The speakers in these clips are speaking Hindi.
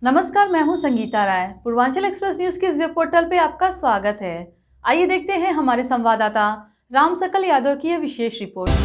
नमस्कार, मैं हूं संगीता राय। पूर्वांचल एक्सप्रेस न्यूज के इस वेब पोर्टल पे आपका स्वागत है। आइए देखते हैं हमारे संवाददाता राम सकल यादव की यह विशेष रिपोर्ट।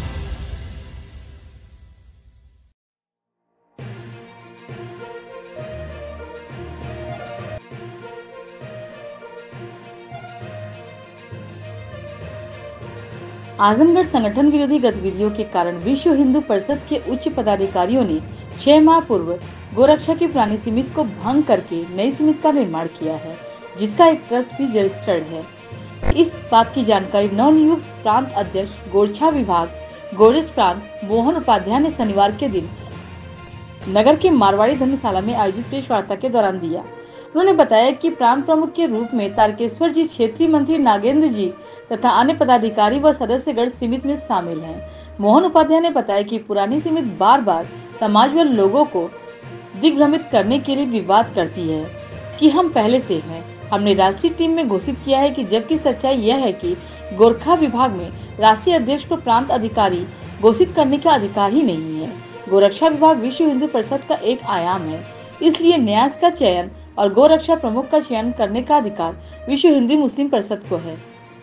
आजमगढ़ संगठन विरोधी गतिविधियों के कारण विश्व हिंदू परिषद के उच्च पदाधिकारियों ने 6 माह पूर्व गोरक्षा की पुरानी समिति को भंग करके नई समिति का निर्माण किया है, जिसका एक ट्रस्ट भी रजिस्टर्ड है। इस बात की जानकारी नवनियुक्त प्रांत अध्यक्ष गोरक्षा विभाग गोरज प्रांत मोहन उपाध्याय ने शनिवार के दिन नगर के मारवाड़ी धर्मशाला में आयोजित प्रेस वार्ता के दौरान दिया। उन्होंने बताया कि प्रांत प्रमुख के रूप में तारकेश्वर जी, क्षेत्रीय मंत्री नागेंद्र जी तथा अन्य पदाधिकारी व सदस्यगण समिति में शामिल हैं। मोहन उपाध्याय ने बताया कि पुरानी समिति बार बार समाज व लोगों को दिग्भ्रमित करने के लिए विवाद करती है कि हम पहले से हैं। हमने राष्ट्रीय टीम में घोषित किया है कि जबकि सच्चाई यह है कि गोरखा विभाग में राष्ट्रीय अध्यक्ष को प्रांत अधिकारी घोषित करने का अधिकार ही नहीं है। गोरक्षा विभाग विश्व हिंदू परिषद का एक आयाम है, इसलिए न्यास का चयन और गोरक्षा प्रमुख का चयन करने का अधिकार विश्व हिंदू मुस्लिम परिषद को है।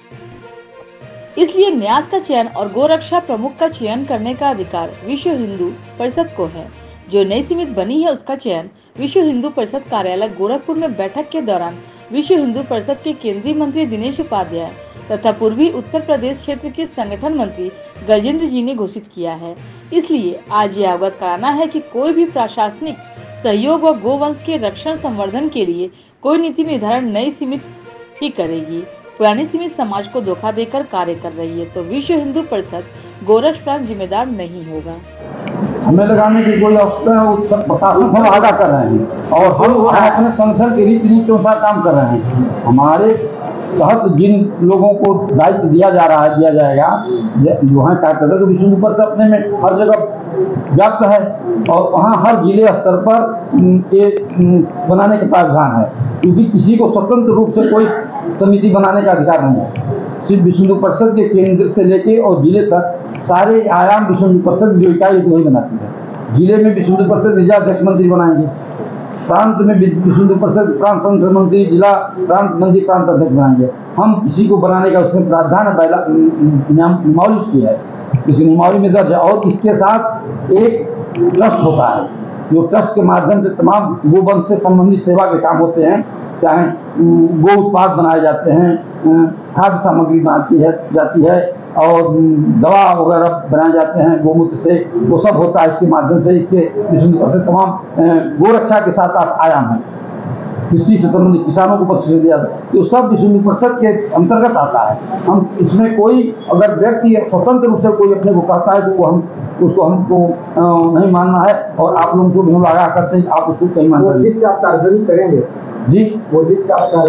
इसलिए न्यास का चयन और गोरक्षा प्रमुख का चयन करने का अधिकार विश्व हिंदू परिषद को है। जो नई समिति बनी है उसका चयन विश्व हिंदू परिषद कार्यालय गोरखपुर में बैठक के दौरान विश्व हिंदू परिषद के केंद्रीय मंत्री दिनेश उपाध्याय तथा पूर्वी उत्तर प्रदेश क्षेत्र के संगठन मंत्री गजेंद्र जी ने घोषित किया है। इसलिए आज ये अवगत कराना है कि कोई भी प्रशासनिक सहयोग व गोवंश के रक्षण संवर्धन के लिए कोई नीति निर्धारण नई समिति ही करेगी। पुरानी समिति समाज को धोखा देकर कार्य कर रही है, तो विश्व हिंदू परिषद गोरक्ष प्रांत जिम्मेदार नहीं होगा। हमें लगाने की कोई प्रशासन हम आगा कर रहे हैं और हम अपने संगठन के रीति नीति के अनुसार काम कर रहे हैं। हमारे तहत जिन लोगों को दायित्व दिया जा रहा है, दिया जाएगा, जो है कार्यकर्ता तो विश्व हिंदू परिषद अपने में हर जगह व्याप्त है और वहाँ हर जिले स्तर पर एक बनाने का प्रावधान है, क्योंकि किसी को स्वतंत्र रूप से कोई समिति बनाने का अधिकार नहीं है। सिर्फ विश्व हिंदू परिषद के केंद्र से लेके और जिले तक सारे आयाम विश्व हिंदू परिषद जो इकाई वही बनाती है। जिले में विश्व हिंदू परिषद जिलाध्यक्ष मंत्री बनाएंगे, प्रांत में विश्व हिंदू परिषद प्रांत संगठन मंत्री, जिला प्रांत मंत्री प्रांत अध्यक्ष बनाएंगे। हम किसी को बनाने का उसमें प्रावधान है, पहला नियमावली उसकी है, इस नियमावली में दर्ज है। और इसके साथ एक ट्रस्ट होता है, जो ट्रस्ट के माध्यम से तमाम गोवंश से संबंधित सेवा के काम होते हैं, चाहे गो उत्पाद बनाए जाते हैं, खाद्य सामग्री बनाती है जाती है और दवा वगैरह बनाए जाते हैं गोमूत्र से, वो सब होता है इसके माध्यम से। इसके विश्व हिंदू परिषद तमाम गोरक्षा के साथ साथ आयाम है। कृषि से संबंधित किसानों को प्रशिक्षण दिया जाता है, तो सब विश्व हिंदू परिषद के अंतर्गत आता है। हम इसमें कोई अगर व्यक्ति स्वतंत्र रूप से कोई अपने को कहता है तो हम उसको हमको नहीं मानना है और आप लोगों को भी हम आगाह करते हैं, आप उसको कहीं मानना है। आप तर्जनी करेंगे जी, वो लिस्ट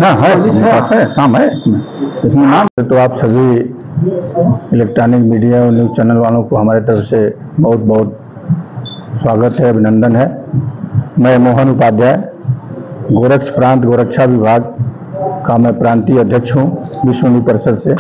काम है इसमें नाम। तो आप सभी इलेक्ट्रॉनिक मीडिया और न्यूज़ चैनल वालों को हमारे तरफ से बहुत बहुत स्वागत है, अभिनंदन है। मैं मोहन उपाध्याय गोरक्ष प्रांत गोरक्षा विभाग का मैं प्रांतीय अध्यक्ष हूँ विश्व हिंदू परिषद से।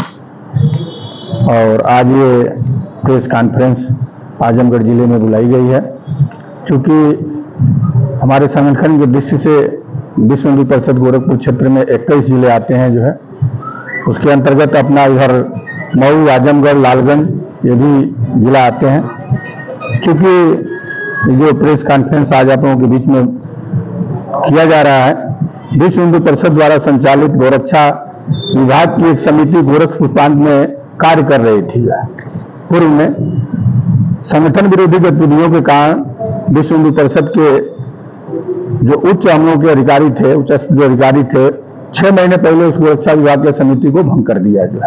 और आज ये प्रेस कॉन्फ्रेंस आजमगढ़ जिले में बुलाई गई है, चूँकि हमारे संगठन की दृष्टि से विश्व हिंदू परिषद गोरखपुर क्षेत्र में 21 जिले आते हैं, जो है उसके अंतर्गत अपना इधर मऊ, आजमगढ़, लालगंज ये भी जिला आते हैं। चूँकि जो प्रेस कॉन्फ्रेंस आज आप लोगों के बीच में किया जा रहा है, विश्व हिंदू परिषद द्वारा संचालित गोरक्षा विभाग की एक समिति गोरखपुर प्रांत में कार्य कर रही थी। पूर्व में संगठन विरोधी गतिविधियों के कारण विश्व हिंदू परिषद के जो उच्च अमलों के अधिकारी थे, उच्च स्तरीय अधिकारी थे, 6 महीने पहले उस गोरक्षा विभाग की समिति को भंग कर दिया जो है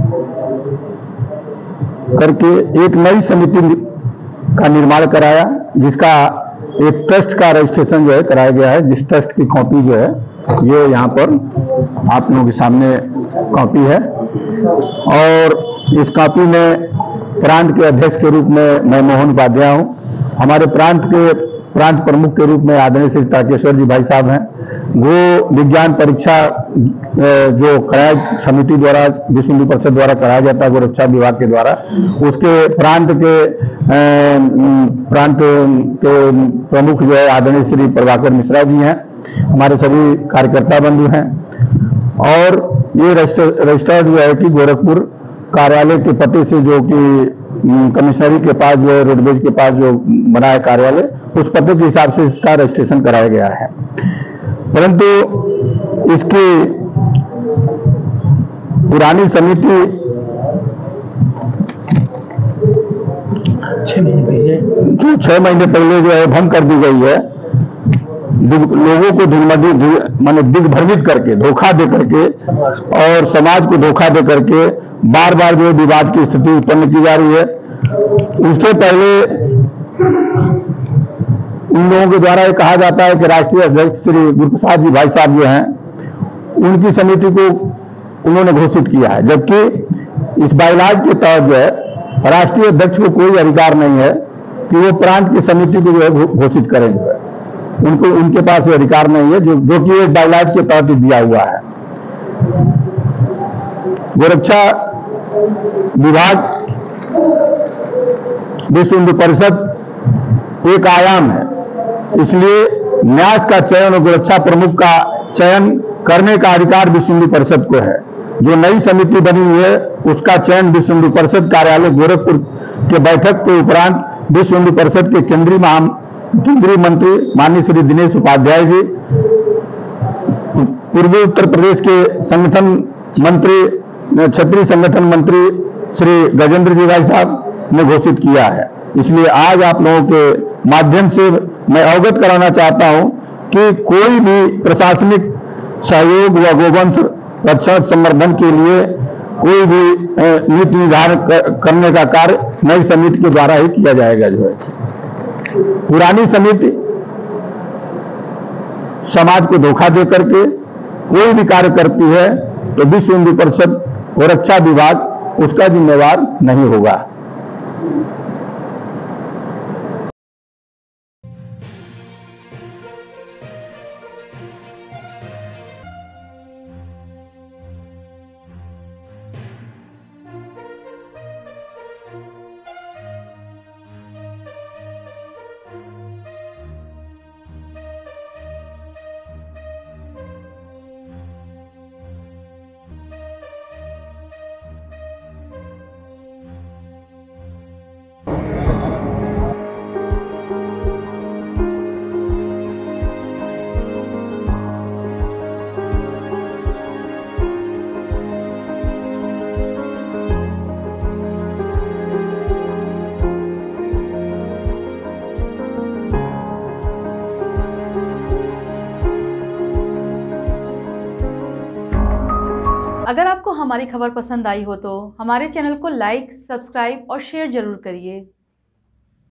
करके एक नई समिति का निर्माण कराया, जिसका एक ट्रस्ट का रजिस्ट्रेशन जो है कराया गया है, जिस ट्रस्ट की कॉपी जो है ये यहाँ पर आप लोगों के सामने कॉपी है। और इस कॉपी में प्रांत के अध्यक्ष के रूप में मैं मोहन उपाध्याय हूँ। हमारे प्रांत के प्रांत प्रमुख के रूप में आदरणीय श्री तारकेश्वर जी भाई साहब हैं। गो विज्ञान परीक्षा जो कराया समिति द्वारा, विश्व हिंदू परिषद द्वारा कराया जाता है गोरक्षा विभाग के द्वारा, उसके प्रांत के प्रमुख जो है आदरणीय श्री प्रभाकर मिश्रा जी हैं। हमारे सभी कार्यकर्ता बंधु हैं। और ये रजिस्टर्ड जो है कि गोरखपुर कार्यालय के पते से, जो कि कमिश्नरी के पास जो है, रोडवेज के पास जो बना है कार्यालय, उस पते के हिसाब से इसका रजिस्ट्रेशन कराया गया है। परंतु इसकी पुरानी समिति 6 महीने पहले जो है भंग कर दी गई है, लोगों को दिग्भ्रमित करके, धोखा दे करके और समाज को धोखा दे करके बार बार जो विवाद की स्थिति उत्पन्न की जा रही है। उसके पहले उन लोगों के द्वारा ये कहा जाता है कि राष्ट्रीय अध्यक्ष श्री गुरुप्रसाद जी भाई साहब जो हैं, उनकी समिति को उन्होंने घोषित किया है, जबकि इस बाइलाज के तहत जो है राष्ट्रीय अध्यक्ष को कोई अधिकार नहीं है कि वो प्रांत की समिति को जो है घोषित करें। जो है उनके पास ये अधिकार नहीं है, जो कि एक बाइलाज के तहत दिया हुआ है। गोरक्षा विभाग विश्व हिंदू परिषद एक आयाम है, इसलिए न्यास का चयन और गोरक्षा प्रमुख का चयन करने का अधिकार विश्व हिंदू परिषद को है। जो नई समिति बनी हुई है उसका चयन विश्व हिंदू परिषद कार्यालय गोरखपुर के बैठक के उपरांत विश्व हिंदू परिषद के केंद्रीय मंत्री माननीय श्री दिनेश उपाध्याय जी, पूर्वी उत्तर प्रदेश के संगठन मंत्री, क्षेत्रीय संगठन मंत्री श्री गजेंद्र जी भाई साहब ने घोषित किया है। इसलिए आज आप लोगों के माध्यम से मैं अवगत कराना चाहता हूं कि कोई भी प्रशासनिक सहयोग व गोवंश रक्षण संवर्धन के लिए कोई भी नीति निर्धारण करने का कार्य नई समिति के द्वारा ही किया जाएगा। जो है पुरानी समिति समाज को धोखा दे करके कोई भी कार्य करती है तो विश्व हिंदू परिषद और रक्षा विभाग उसका जिम्मेवार नहीं होगा। अगर आपको हमारी खबर पसंद आई हो तो हमारे चैनल को लाइक, सब्सक्राइब और शेयर जरूर करिए।